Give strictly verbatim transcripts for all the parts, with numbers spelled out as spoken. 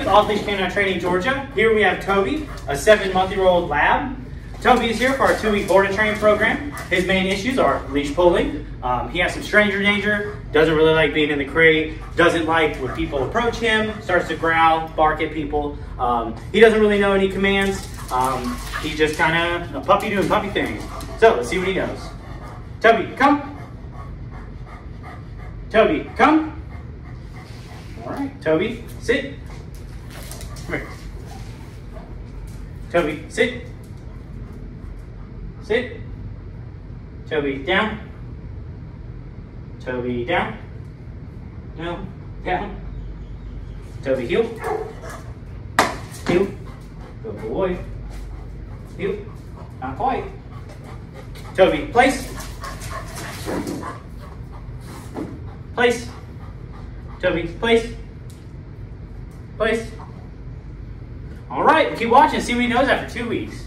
with Leash K nine Training, Georgia. Here we have Toby, a seven-month-year-old lab. Toby is here for our two-week board and train program. His main issues are leash pulling. Um, he has some stranger danger, doesn't really like being in the crate, doesn't like when people approach him, starts to growl, bark at people. Um, he doesn't really know any commands. Um, he's just kind of a puppy doing puppy things. So let's see what he knows. Toby, come. Toby, come. All right, Toby, sit. Come here. Toby, sit. Sit. Toby, down. Toby, down. No, down. Toby, heel. Heel. Good boy. Heel. Not quite. Toby, place. Place. Toby, place. Place. All right, keep watching, see what he knows after two weeks.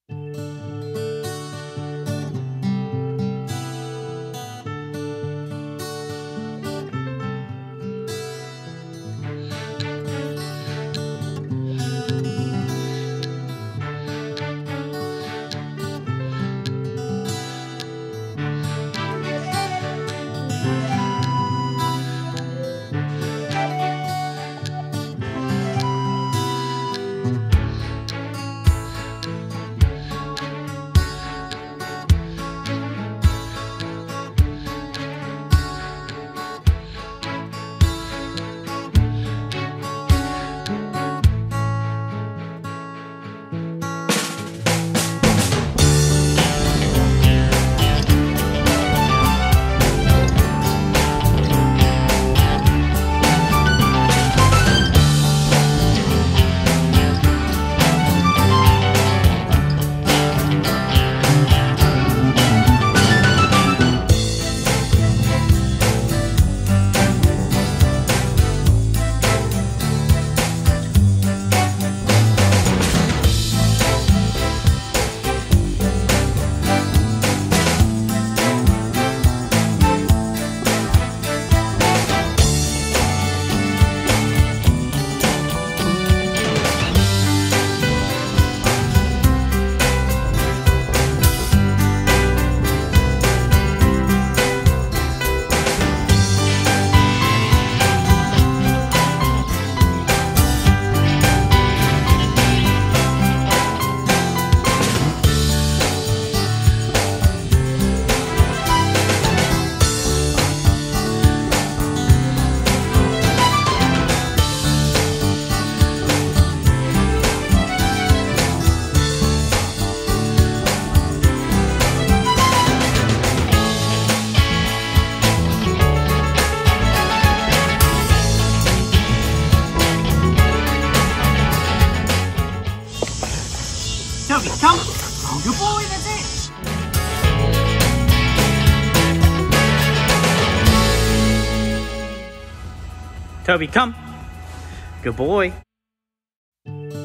Toby, come. Oh, good boy, that's it. Toby, come. Good boy.